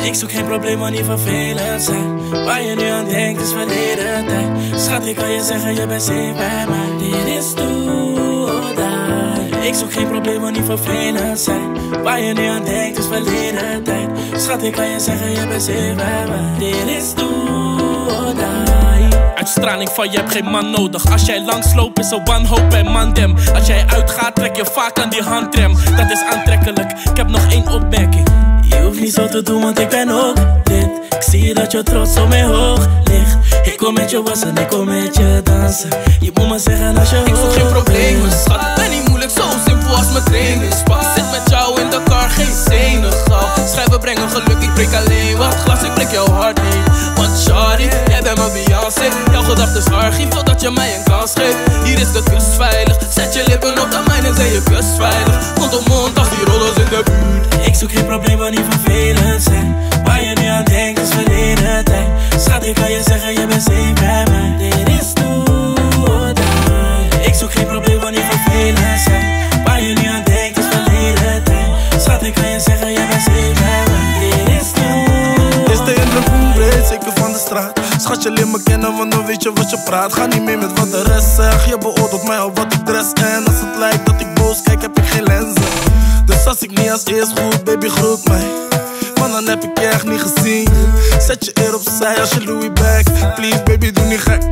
Ik zoek geen probleem, maar niet vervelend zijn. Waar je nu aan denkt is verleden tijd. Schat, ik kan je zeggen, je bent safe bij mij. Dit is do or die. Ik zoek geen probleem, maar niet vervelend zijn. Waar je nu aan denkt is verleden tijd. Schat, ik kan je zeggen, je bent safe bij mij. Dit is do or die. Uitstraling van je hebt geen man nodig. Als jij langsloopt is een wanhoop en mandem. Als jij uitgaat trek je vaak aan die handrem. Dat is aantrekkelijk, ik heb nog één opmerking. Je hoeft niet zo te doen, want ik ben ook dit. Ik zie dat je trots op mij hoog ligt. Ik kom met je wassen, ik kom met je dansen. Je moet me zeggen als je Ik zoek geen problemen, schat. Ik ben niet moeilijk, zo simpel als mijn trainingspak. Zit met jou in de car, geen zenuwgal. Schijven brengen geluk, ik breek alleen wat glas. Ik breek jouw hart niet, want shawty, jij bent mijn Beyoncé. Jouw gedachten is archief, totdat je mij een kans geeft. Hier is de kust veilig, zet je lippen op de mijne, zijn je kust veilig. Mond op mond als die rollers in de buurt. Ik zoek geen probleem, maar niet vervelend zijn. Waar je nu aan denkt is verleden tijd. Schat, ik kan je zeggen, je bent safe bij mij. Dit is do or die. Ik zoek geen probleem, maar niet vervelend zijn. Waar je nu aan denkt is verleden tijd. Schat, ik kan je zeggen, je bent safe bij mij. Dit is do or die. Is de in de boom breed, zeker van de straat. Schat, je leert me kennen, want dan weet je wat je praat. Ga niet mee met wat de rest zegt. Je beoordeelt mij op wat ik dress. En als het lijkt dat ik boos kijk, heb ik geen lenzen. Dus als ik niet als eerst groet, baby groet mij. Want dan heb ik je echt niet gezien. Zet je eer opzij als je Louis bag. Please baby, doe niet gek.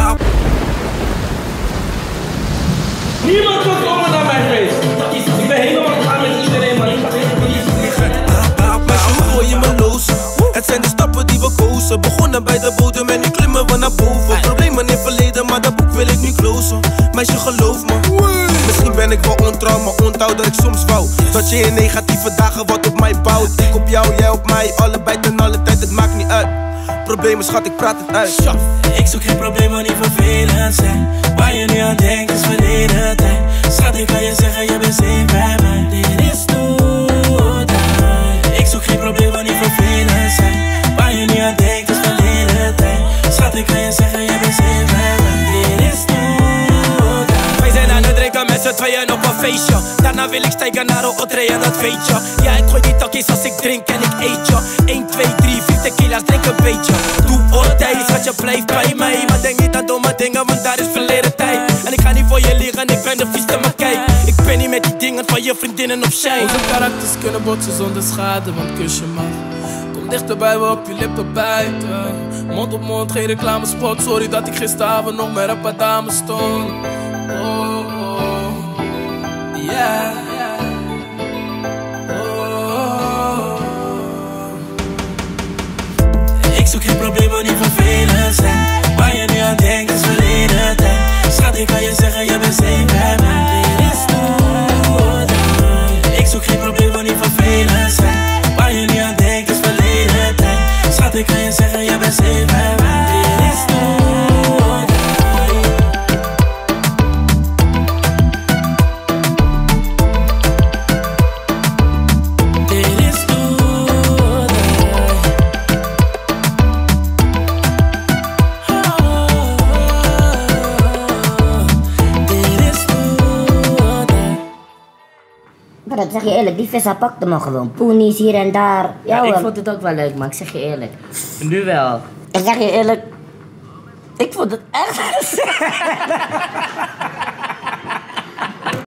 Niemand komt komen naar mijn feest. Ik ben helemaal klaar met iedereen, maar ik ga niet gek. Meisje, hoe gooi je me los? Het zijn de stappen die we kozen. Begonnen bij de bodem en nu klimmen we naar boven. Problemen in het verleden, maar dat boek wil ik nu closen. Meisje, geloof me. Misschien ben ik wel ontrouw, maar onthoud dat ik soms wou dat je in negatieve dagen wat op mij bouwt. Ik op jou, jij op mij, allebei ten alle tijd, het maakt niet uit. Problemen, schat, ik praat het uit. Ik zoek geen probleem, maar niet vervelend zijn. Waar je nu aan denkt is verleden tijd. Schat, ik kan je zeggen, je bent safe bij mij. Dit is do or die. Ik zoek geen probleem, maar niet vervelend zijn. Waar je nu aan denkt is verleden tijd. Schat, ik kan je zeggen, je bent safe bij mij. Dit is do or die. Wij zijn aan het drinken met z'n tweeën op een feestje. Daarna wil ik stijgen naar een otre, ja dat weet je. Ja, ik gooi die takjes als ik drink en ik eet je. 1, 2, 3, 4 tequila's, drink een beetje. Doe oortij, schat, je blijft bij mij. Maar denk niet aan domme dingen, want daar is verleden tijd. En ik ga niet voor je liggen, ik ben de vieste, maar kijk. Ik ben niet met die dingen van je vriendinnen op shine. Onze karakters kunnen botsen zonder schade, want kus je mag. Kom dichterbij, we op je lippen bijten. Mond op mond, geen reclamespot. Sorry dat ik gisteravond nog met een paar dames stond. Oh, oh, yeah. Oh. Ik zoek geen probleem, maar niet vervelend zijn. Waar je nu aan denkt is verleden tijd. Schat, ik kan je zeggen, je bent safe bij mij. Dit is do or die. Ik zoek geen probleem, maar niet vervelend zijn. Waar je nu aan denkt is verleden tijd. Schat, ik kan je zeggen, je bent safe bij mij. Dit is do or die. Dit is do or die. Maar dat zeg je eerlijk, die vissa pakte me gewoon. Poenies hier en daar. Ja, ik vond het ook wel leuk, maar ik zeg je eerlijk. Nu wel. Ik zeg je eerlijk, ik vond het echt